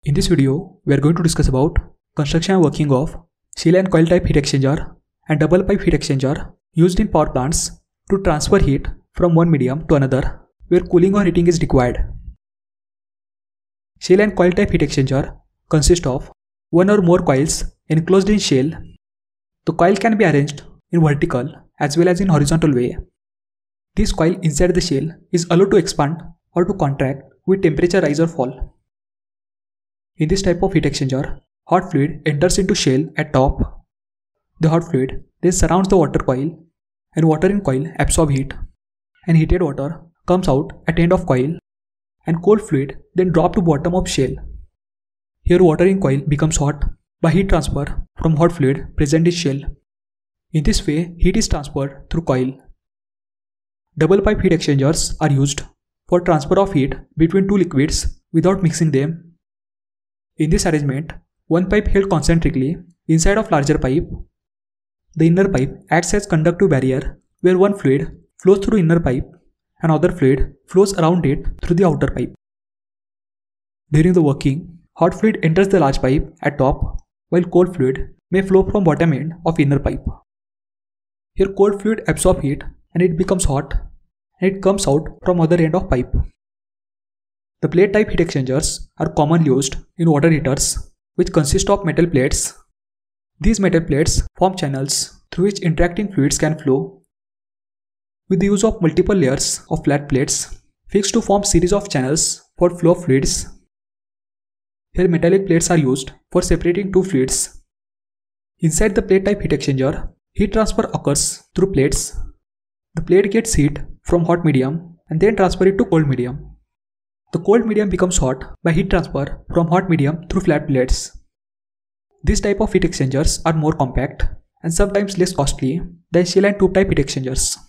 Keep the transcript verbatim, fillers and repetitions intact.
In this video, we are going to discuss about construction and working of shell and coil type heat exchanger and double pipe heat exchanger used in power plants to transfer heat from one medium to another where cooling or heating is required. Shell and coil type heat exchanger consist of one or more coils enclosed in shell. The coil can be arranged in vertical as well as in horizontal way. This coil inside the shell is allowed to expand or to contract with temperature rise or fall. In this type of heat exchanger, hot fluid enters into shell at top. The hot fluid then surrounds the water coil and water in coil absorb heat and heated water comes out at end of coil and cold fluid then drop to bottom of shell. Here water in coil becomes hot by heat transfer from hot fluid present in shell. In this way, heat is transferred through coil. Double pipe heat exchangers are used for transfer of heat between two liquids without mixing them. In this arrangement, one pipe held concentrically inside of larger pipe. The inner pipe acts as conductive barrier where one fluid flows through inner pipe and other fluid flows around it through the outer pipe. During the working, hot fluid enters the large pipe at top while cold fluid may flow from bottom end of inner pipe. Here cold fluid absorbs heat and it becomes hot and it comes out from other end of pipe. The plate type heat exchangers are commonly used in water heaters which consist of metal plates. These metal plates form channels through which interacting fluids can flow. With the use of multiple layers of flat plates fixed to form series of channels for flow of fluids. Here metallic plates are used for separating two fluids. Inside the plate type heat exchanger, heat transfer occurs through plates. The plate gets heat from hot medium and then transfer it to cold medium. The cold medium becomes hot by heat transfer from hot medium through flat plates. This type of heat exchangers are more compact and sometimes less costly than shell and tube type heat exchangers.